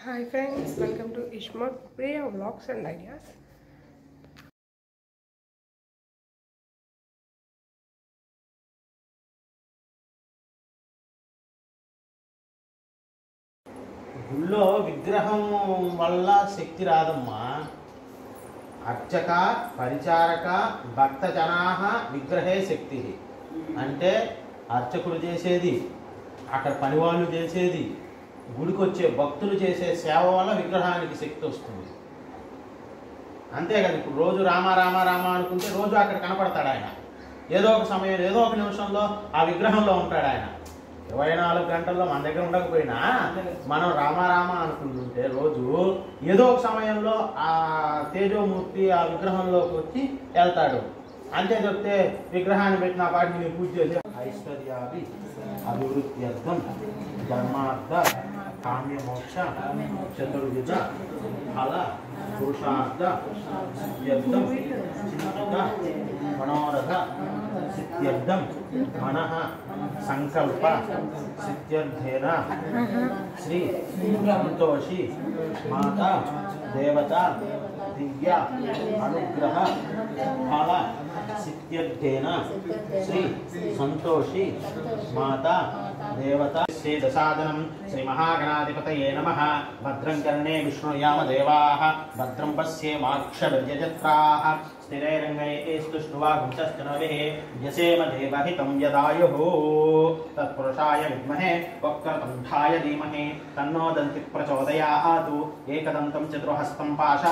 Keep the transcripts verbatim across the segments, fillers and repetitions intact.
Hi friends, welcome to Ishmael Priya Vlogs and Ideas. గుళ్ళో విగ్రహం వల్ల శక్తి రాదమ్మా. అర్చక పరిచారక భక్త జనాహ విగ్రహే శక్తి. అంటే అర్చకుడు చేసేది, అక్కడ పనివాళ్ళు చేసేది, గుడికొచ్చే భక్తులు చేసే సేవ వల్ల విగ్రహానికి శక్తి వస్తుంది. అంతే కదా. ఇప్పుడు రోజు రామ రామ రామ అనుకుంటే రోజు అక్కడ కనపడతాడు ఆయన. ఏదో ఒక సమయం, ఏదో ఒక నిమిషంలో ఆ విగ్రహంలో ఉంటాడు ఆయన. ఇరవై నాలుగు గంటల్లో మన దగ్గర ఉండకపోయినా మనం రామ రామ అనుకుంటుంటే రోజు ఏదో ఒక సమయంలో ఆ తేజోమూర్తి ఆ విగ్రహంలోకి వచ్చి వెళ్తాడు. అంతే చెప్తే విగ్రహాన్ని పెట్టిన వాటిని నేను పూజ చేసి ఐశ్వర్యాది అభివృద్ధ్యర్థం ధర్మార్థ కామ్యమోక్ష చతుర్విధ ఫల పురుషార్థ సిద్ధ్యర్థం చింతిత మనోరథ సిద్ధ్యర్థం మనః సంకల్ప సిద్ధ్యర్థేన శ్రీ సంతోషి మాత దేవత దివ్య అనుగ్రహ ఫల సిద్ధ్యర్థేన శ్రీ సంతోషి మాత దేవత శ్రీ దశాదనం శ్రీ మహాగణాధిపతయే నమః. భద్రం కర్ణే విష్ణుయామ దేవాః భద్రం పశ్యేమాక్షభిర్యజత్రాః స్థిరైరంగైస్తुष्णुवागुंसस्तनवेः यसेम देवहितं यदायुः तत्पुरुषाय विद्महे वक्रतुण्डाय धीमहि तन्नो दन्तिः प्रचोदयात्. एकदन्तं चतुर्हस्तं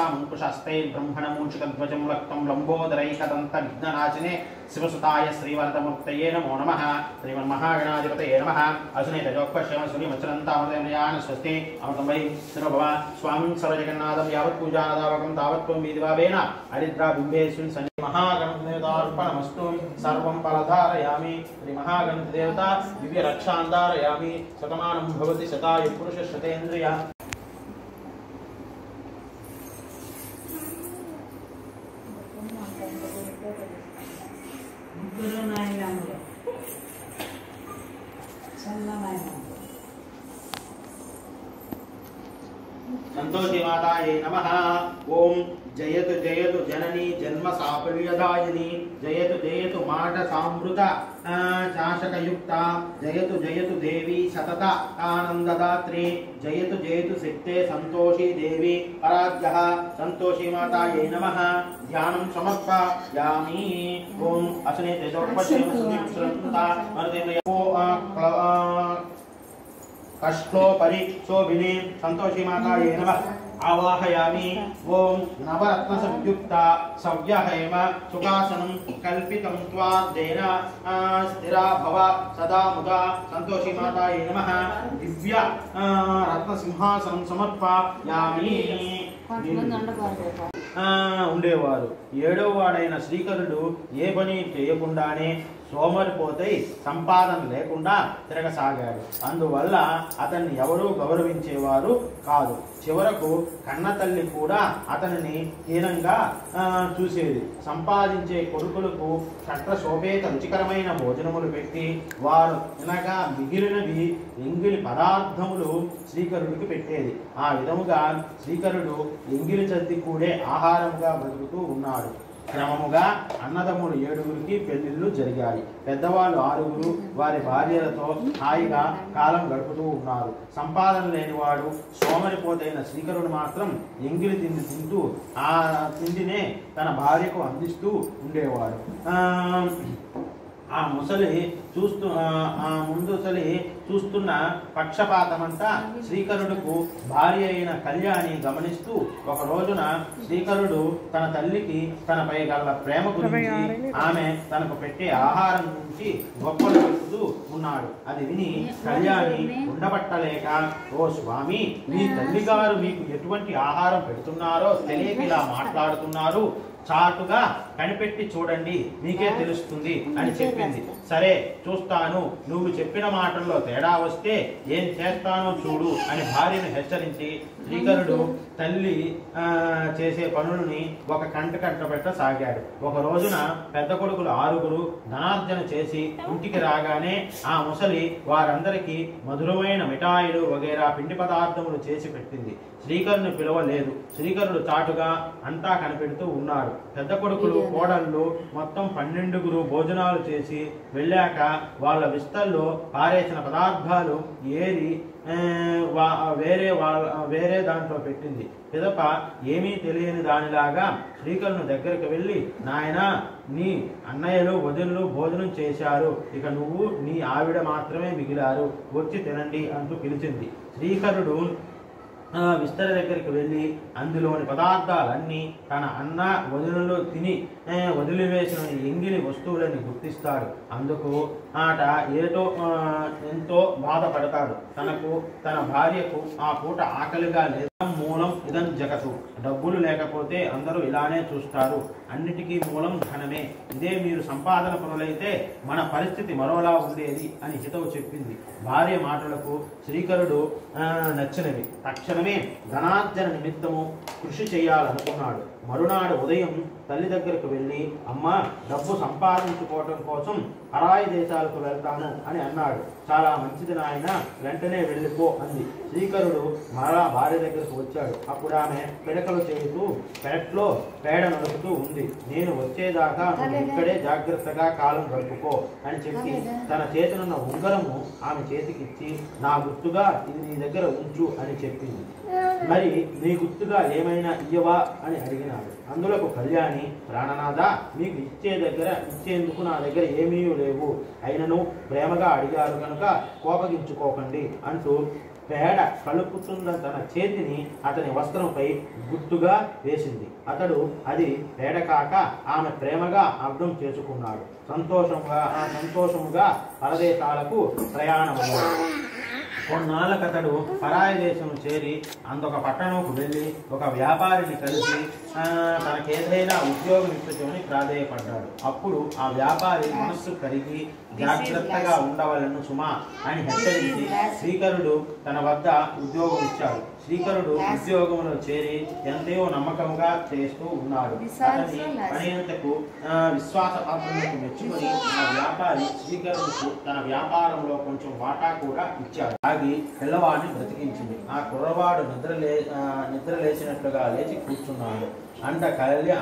पाशामुङ्कुशहस्तैर्ब्रह्मणमूषिकध्वजं लक्तं लम्बोदरैकदन्तविघ्ननाशिने शिवसुताय श्रीवरदमूर्तये नमो नमः. श्रीमन्महागणाधिपतये नमः. अशुनि तजोपश्यम सुनिमचरन्तामृतमयान स्वस्ति अमृतं वै शिरोभव स्वामिं सर्वजगन्नाथं यावत् पूजानदावकं तावत् त्वं विधिभावेन हरिद्रा बिम्बेस्मिन् सन्नि महागणपतिदेवतार्पणमस्तु. सर्वं फलधारयामि. श्री महागणपतिदेवता दिव्य रक्षां धारयामि. शतमानं भवति शतायुः पुरुषः शतेन्द्रिय. संतोषी माताये नमः. ओम जयतु जयतु जननी जन्म साफल्यदायिनी जयतु जयतु माट सामृत चाशकयुक्ता जयतु जयतु देवी सतत आनंददात्री जयतु जयतु सिद्धे संतोषी देवी पराध्यः. संतोषी माताये नमः. ध्यानं समर्पयामि. ओम अशने तेजोपश्यम सुनिश्रन्ता मर्दिनयो कष्टोपरि शोभिनी संतोषी माताये नमः. आवाहयामि. ओम नवरत्न संयुक्ता सव्यहेम सुखासनं कल्पितं त्वाद्देन स्थिरा भव सदा मुदा. संतोषी माताये नमः. दिव्य रत्न सिंहासनं समर्पयामि. ఉండేవారు. ఏడవ వాడైన శ్రీకరుడు ఏ పని చేయకుండానే సోమరిపోతై సంపాదన లేకుండా తిరగసాగాడు. అందువల్ల అతన్ని ఎవరూ గౌరవించేవారు కాదు. చివరకు కన్న తల్లి కూడా అతనిని హీనంగా చూసేది. సంపాదించే కొడుకులకు చట్ట శోభేత రుచికరమైన భోజనములు పెట్టి వారు తినగా మిగిలినవి ఎంగిలి పదార్థములు శ్రీకరుడికి పెట్టేది. ఆ విధముగా శ్రీకరుడు ఎంగిలి చద్ది కూడే ఆహారముగా బ్రతుకుతూ ఉన్నాడు. క్రమముగా అన్నదమ్ములు ఏడుగురికి పెళ్లిళ్ళు జరిగాయి. పెద్దవాళ్ళు ఆరుగురు వారి భార్యలతో హాయిగా కాలం గడుపుతూ ఉన్నారు. సంపాదన లేనివాడు సోమరిపోతైన శ్రీకరుడు మాత్రం ఎంగిలి తిండి తింటూ ఆ తిండినే తన భార్యకు అందిస్తూ ఉండేవాడు. ఆ ముసలి చూస్తూ ఆ ముందుసలి చూస్తున్న పక్షపాతమంతా శ్రీకరుడుకు భార్య అయిన కళ్యాణి గమనిస్తూ ఒక రోజున శ్రీకరుడు తన తల్లికి తనపై గల ప్రేమ గురించి ఆమె తనకు పెట్టే ఆహారం గురించి గొప్పలు చెబుతూ ఉన్నాడు. అది విని కళ్యాణి ఉండబట్టలేక, ఓ స్వామి, మీ తల్లిగారు మీకు ఎటువంటి ఆహారం పెడుతున్నారో తెలియక ఇలా మాట్లాడుతున్నారు. చాటుగా కనిపెట్టి చూడండి, మీకే తెలుస్తుంది అని చెప్పింది. సరే చూస్తాను, నువ్వు చెప్పిన మాటల్లో తేడా వస్తే ఏం చేస్తానో చూడు అని భార్యను హెచ్చరించి శ్రీకరుడు తల్లి ఆ, చేసే పనులని ఒక కంట కంట పెట్టసాగాడు. ఒక రోజున పెద్ద కొడుకులు ఆరుగురు ధనార్జన చేసి ఇంటికి రాగానే ఆ ముసలి వారందరికీ మధురమైన మిఠాయిలు వగైరా పిండి పదార్థములు చేసి పెట్టింది. శ్రీకరుని పిలవలేదు. శ్రీకరుడు చాటుగా అంతా కనిపెడుతూ ఉన్నాడు. పెద్ద కొడుకులు కోడళ్ళు మొత్తం పన్నెండుగురు భోజనాలు చేసి వెళ్ళాక వాళ్ళ విస్తల్లో పారేసిన పదార్థాలు ఏరి వేరే వాళ్ళ వేరే దాంట్లో పెట్టింది. పిదప ఏమీ తెలియని దానిలాగా శ్రీకరుని దగ్గరికి వెళ్ళి, నాయనా, నీ అన్నయ్యలు వదిళ్ళు భోజనం చేశారు, ఇక నువ్వు నీ ఆవిడ మాత్రమే మిగిలారు, వచ్చి తినండి అంటూ పిలిచింది. శ్రీకరుడు విస్తర దగ్గరికి వెళ్ళి అందులోని పదార్థాలన్నీ తన అన్న వదిలిలో తిని వదిలివేసిన ఎంగిలి వస్తువులని గుర్తిస్తాడు. అందుకు ఆట ఏటో ఎంతో బాధపడతాడు. తనకు తన భార్యకు ఆ పూట ఆకలిగా లేదు. మూలం ఇదం జగతు. డబ్బులు లేకపోతే అందరూ ఇలానే చూస్తారు. అన్నిటికీ మూలం ధనమే. ఇదే మీరు సంపాదన పనులైతే మన పరిస్థితి మరోలా ఉండేది అని హితవు చెప్పింది. భార్య మాటలకు శ్రీకరుడు నచ్చినవి. తక్షణమే ధనార్జన నిమిత్తము కృషి చేయాలనుకున్నాడు. మరునాడు ఉదయం తల్లి దగ్గరకు వెళ్ళి, అమ్మ, డబ్బు సంపాదించుకోవటం కోసం పరాయి దేశాలకు వెళ్తాను అని అన్నాడు. చాలా మంచిది నాయన, వెంటనే వెళ్ళిపో అంది. శ్రీకరుడు మరలా భార్య దగ్గరకు వచ్చాడు. అప్పుడు ఆమె పిడకలు చేస్తూ పెరట్లో పేడ నడుపుతూ ఉంది. నేను వచ్చేదాకా నువ్వు ఇక్కడే జాగ్రత్తగా కాలం గడుపుకో అని చెప్పి తన చేతినున్న ఉంగరము ఆమె చేతికిచ్చి, నా గుర్తుగా ఇది నీ దగ్గర ఉంచు అని చెప్పింది. మరి నీ గుర్తుగా ఏమైనా ఇయ్యవా అని అడిగినాడు. అందులకు కళ్యాణి, ప్రాణనాథ, మీకు ఇచ్చే దగ్గర ఇచ్చేందుకు నా దగ్గర ఏమీ లేవు, అయినను ప్రేమగా అడిగారు కనుక కోపగించుకోకండి అంటూ పేడ కలుపుతున్న తన చేతిని అతని వస్త్రంపై గుర్తుగా వేసింది. అతడు అది పేడ కాక ఆమె ప్రేమగా అర్థం చేసుకున్నాడు. సంతోషంగా ఆ సంతోషముగా పరదేశాలకు ప్రయాణమయ్యాడు. కొన్నాళ్ళకతడు పరాయి దేశం చేరి అందొక పట్టణంకు వెళ్ళి ఒక వ్యాపారిని కలిసి తనకేదైనా ఉద్యోగం ఇప్పించమని ప్రాధేయపడ్డాడు. అప్పుడు ఆ వ్యాపారి మనస్సు కరిగి జాగ్రత్తగా ఉండవలను సుమా అని హెచ్చరించి శ్రీకరుడు తన వద్ద ఉద్యోగం ఇచ్చాడు. శ్రీకరుడు ఉద్యోగంలో చేరి ఎంతో నమ్మకంగా చేస్తూ ఉన్నాడు. అతని పనియంతకు విశ్వాసపాత్రలకు మెచ్చుకొని ఆ వ్యాపారి శ్రీకరుడుకు తన వ్యాపారంలో కొంచెం వాటా కూడా ఇచ్చాడు. ఆగి పిల్లవాడిని బ్రతికించింది. ఆ కుర్రవాడు నిద్ర లే నిద్ర లేచినట్లుగా లేచి కూర్చున్నాడు. అంట కళ్యాణ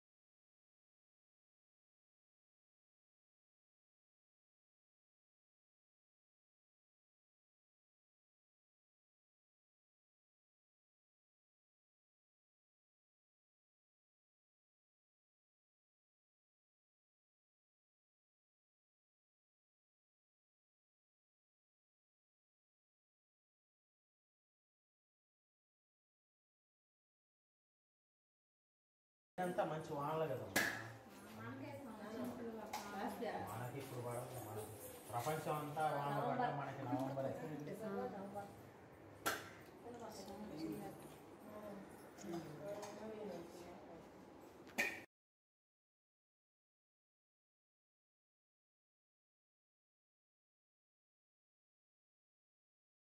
అంతా మంచి వానలు కదా మనకి ఇప్పుడు ప్రపంచం అంతా వానలు పడ్డా మనకి నవంబర్